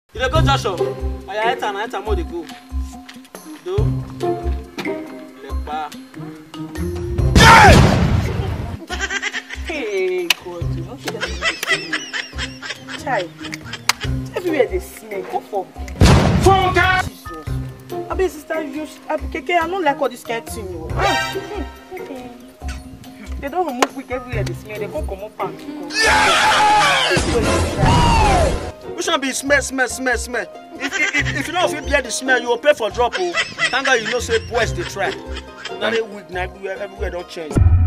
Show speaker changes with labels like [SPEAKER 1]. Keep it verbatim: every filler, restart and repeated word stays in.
[SPEAKER 1] You dey go Joshua? I enter, I enter more dey go. Do. Lepa.
[SPEAKER 2] Hey, God, you know she doesn't Chai. Everywhere they smell, go for
[SPEAKER 1] Funka!
[SPEAKER 2] Jesus. I be sister, you, Keke, I don't like all this kind of thing. You. They don't remove quick everywhere they smell. They can't come up and
[SPEAKER 1] We should be smell, smell, smell, smell. If, if, if you know if you hear the smell, you will pay for drop. Oh. Thank God you know say boys they try. Now they weak, now everywhere, everywhere don't change.